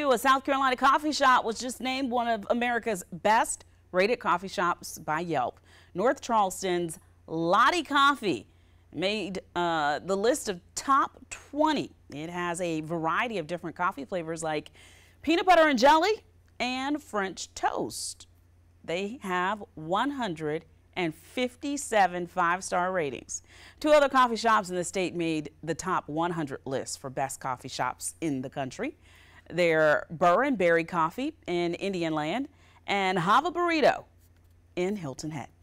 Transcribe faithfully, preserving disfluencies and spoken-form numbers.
two, a South Carolina coffee shop was just named one of America's best rated coffee shops by Yelp. North Charleston's Lodi Coffee made uh, the list of top twenty. It has a variety of different coffee flavors like peanut butter and jelly and French toast. They have one hundred fifty-seven five-star ratings. Two other coffee shops in the state made the top one hundred list for best coffee shops in the country. They're Burr and Berry Coffee in Indian Land and Hava Burrito in Hilton Head.